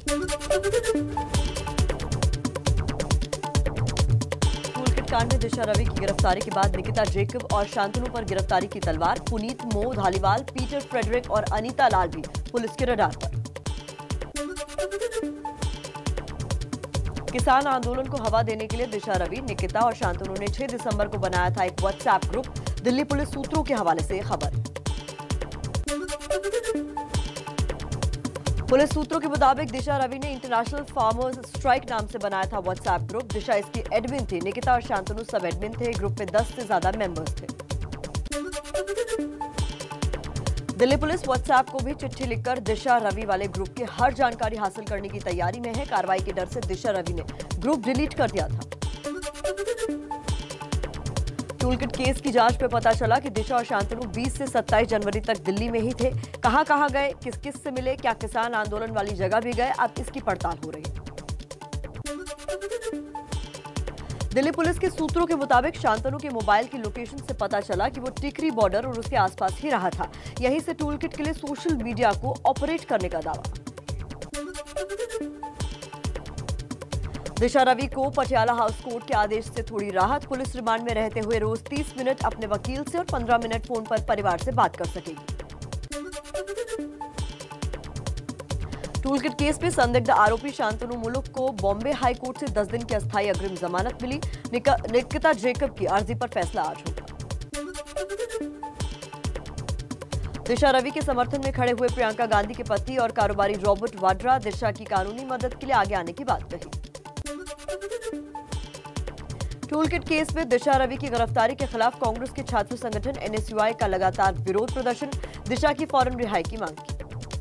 Toolkit कांड में दिशा रवि की गिरफ्तारी के बाद निकिता जेकब और शांतनु पर गिरफ्तारी की तलवार। पुनीत, मो धालीवाल, पीटर फ्रेडरिक और अनीता लाल भी पुलिस के रडार पर। किसान आंदोलन को हवा देने के लिए दिशा रवि, निकिता और शांतनु ने 6 दिसंबर को बनाया था एक व्हाट्सएप ग्रुप। दिल्ली पुलिस सूत्रों के हवाले से खबर। पुलिस सूत्रों के मुताबिक दिशा रवि ने इंटरनेशनल फार्मर्स स्ट्राइक नाम से बनाया था व्हाट्सएप ग्रुप। दिशा इसकी एडमिन थी। निकिता और शांतनु सब एडमिन थे। ग्रुप में 10 से ज्यादा मेंबर्स थे। दिल्ली पुलिस व्हाट्सएप को भी चिट्ठी लिखकर दिशा रवि वाले ग्रुप की हर जानकारी हासिल करने की तैयारी में है। कार्रवाई के डर से दिशा रवि ने ग्रुप डिलीट कर दिया था। टूलकिट केस की जांच में पता चला कि दिशा और शांतनु 20 से 27 जनवरी तक दिल्ली में ही थे। कहां गए, किस किस से मिले, क्या किसान आंदोलन वाली जगह भी गए, अब इसकी पड़ताल हो रही है। दिल्ली पुलिस के सूत्रों के मुताबिक शांतनु के मोबाइल की लोकेशन से पता चला कि वो टिकरी बॉर्डर और उसके आसपास ही रहा था। यहीं से टूलकिट के लिए सोशल मीडिया को ऑपरेट करने का दावा। दिशा रवि को पटियाला हाउस कोर्ट के आदेश से थोड़ी राहत। पुलिस रिमांड में रहते हुए रोज 30 मिनट अपने वकील से और 15 मिनट फोन पर परिवार से बात कर सकेगी। टूलकिट केस में संदिग्ध आरोपी शांतनु मुलुक को बॉम्बे हाई कोर्ट से 10 दिन की अस्थायी अग्रिम जमानत मिली। निकिता जेकब की अर्जी पर फैसला आज होगा। दिशा रवि के समर्थन में खड़े हुए प्रियंका गांधी के पति और कारोबारी रॉबर्ट वाड्रा दिशा की कानूनी मदद के लिए आगे आने की बात कही। टूलकिट केस में दिशा रवि की गिरफ्तारी के खिलाफ कांग्रेस के छात्र संगठन एनएसयूआई का लगातार विरोध प्रदर्शन। दिशा की फौरन रिहाई की मांग की।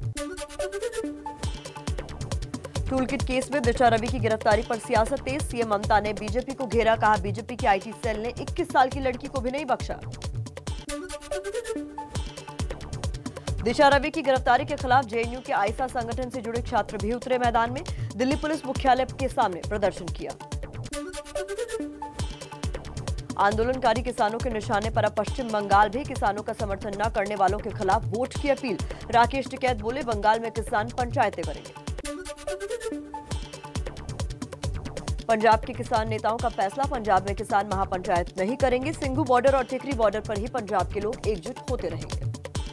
टूलकिट केस में दिशा रवि की गिरफ्तारी पर सियासत तेज। सीएम ममता ने बीजेपी को घेरा। कहा, बीजेपी की आईटी सेल ने 21 साल की लड़की को भी नहीं बख्शा। दिशा रवि की गिरफ्तारी के खिलाफ जेएनयू के आईसा संगठन से जुड़े छात्र भी उतरे मैदान में। दिल्ली पुलिस मुख्यालय के सामने प्रदर्शन किया। आंदोलनकारी किसानों के निशाने पर अब पश्चिम बंगाल भी। किसानों का समर्थन न करने वालों के खिलाफ वोट की अपील। राकेश टिकैत बोले, बंगाल में किसान पंचायतें करेंगे। पंजाब के किसान नेताओं का फैसला। पंजाब में किसान महापंचायत नहीं करेंगे। सिंघू बॉर्डर और टिकरी बॉर्डर पर ही पंजाब के लोग एकजुट होते रहेंगे।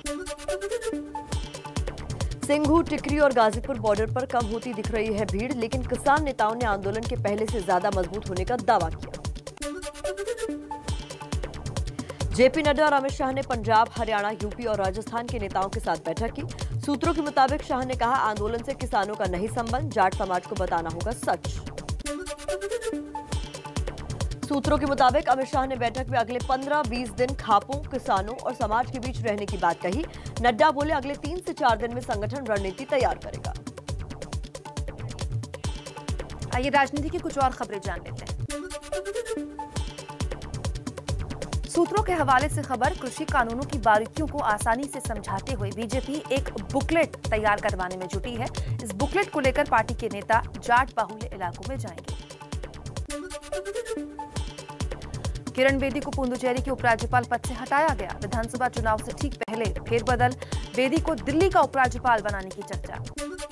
सिंघू, टिकरी और गाजीपुर बॉर्डर पर कम होती दिख रही है भीड़, लेकिन किसान नेताओं ने आंदोलन के पहले से ज्यादा मजबूत होने का दावा किया। जेपी नड्डा और अमित शाह ने पंजाब, हरियाणा, यूपी और राजस्थान के नेताओं के साथ बैठक की। सूत्रों के मुताबिक शाह ने कहा, आंदोलन से किसानों का नहीं संबंध, जाट समाज को बताना होगा सच। सूत्रों के मुताबिक अमित शाह ने बैठक में अगले 15-20 दिन खापों, किसानों और समाज के बीच रहने की बात कही। नड्डा बोले, अगले 3 से 4 दिन में संगठन रणनीति तैयार करेगा। आइए राजनीति की कुछ और खबरें जान लेते हैं। सूत्रों के हवाले से खबर, कृषि कानूनों की बारीकियों को आसानी से समझाते हुए बीजेपी एक बुकलेट तैयार करवाने में जुटी है। इस बुकलेट को लेकर पार्टी के नेता जाट बाहुल्य इलाकों में जाएंगे। किरण बेदी को पुडुचेरी के उपराज्यपाल पद से हटाया गया। विधानसभा चुनाव से ठीक पहले फेरबदल, बेदी को दिल्ली का उपराज्यपाल बनाने की चर्चा।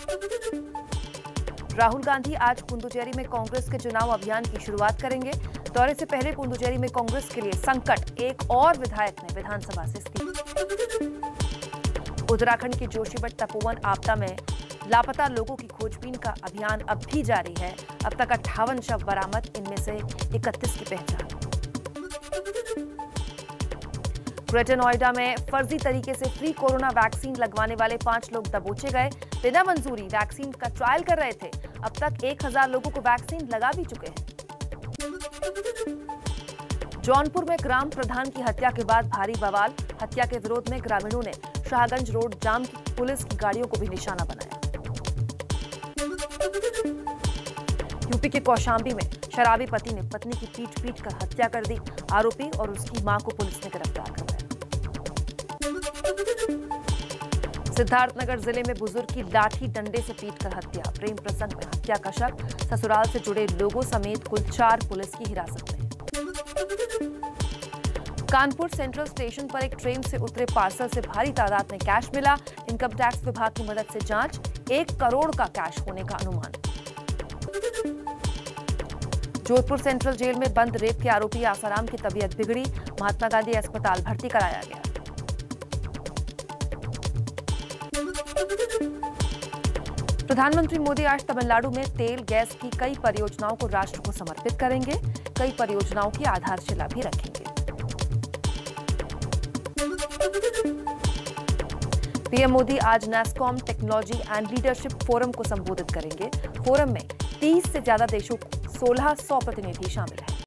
राहुल गांधी आज पुडुचेरी में कांग्रेस के चुनाव अभियान की शुरुआत करेंगे। दौरे से पहले पुडुचेरी में कांग्रेस के लिए संकट, एक और विधायक ने विधानसभा से इस्तीफा। उत्तराखंड के जोशीमठ तपोवन आपदा में लापता लोगों की खोजबीन का अभियान अब भी जारी है। अब तक 58 शव बरामद, इनमें से 31 की पहचान। ग्रेटर नोएडा में फर्जी तरीके से फ्री कोरोना वैक्सीन लगवाने वाले 5 लोग दबोचे गए। बिना मंजूरी वैक्सीन का ट्रायल कर रहे थे। अब तक 1000 लोगों को वैक्सीन लगा भी चुके हैं। जौनपुर में ग्राम प्रधान की हत्या के बाद भारी बवाल। हत्या के विरोध में ग्रामीणों ने शाहगंज रोड जाम की, पुलिस की गाड़ियों को भी निशाना बनाया। यूपी के कौशाम्बी में शराबी पति ने पत्नी की पीट कर हत्या कर दी। आरोपी और उसकी मां को पुलिस ने गिरफ्तार कर लिया। सिद्धार्थनगर जिले में बुजुर्ग की लाठी डंडे से पीटकर हत्या। प्रेम प्रसंग में हत्या का शक। ससुराल से जुड़े लोगों समेत कुल 4 पुलिस की हिरासत में। कानपुर सेंट्रल स्टेशन पर एक ट्रेन से उतरे पार्सल से भारी तादाद में कैश मिला। इनकम टैक्स विभाग की मदद से जांच। 1 करोड़ का कैश होने का अनुमान। जोधपुर सेंट्रल जेल में बंद रेप के आरोपी आसाराम की तबीयत बिगड़ी, महात्मा गांधी अस्पताल भर्ती कराया गया। प्रधानमंत्री मोदी आज तमिलनाडु में तेल गैस की कई परियोजनाओं को राष्ट्र को समर्पित करेंगे। कई परियोजनाओं की आधारशिला भी रखेंगे। पीएम मोदी आज NASSCOM technology and leadership forum को संबोधित करेंगे। फोरम में 30 से ज्यादा देशों 1600 प्रतिनिधि शामिल हैं।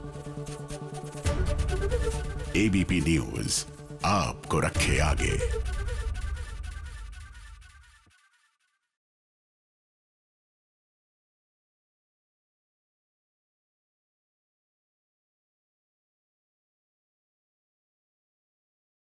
एबीपी न्यूज आपको रखे आगे।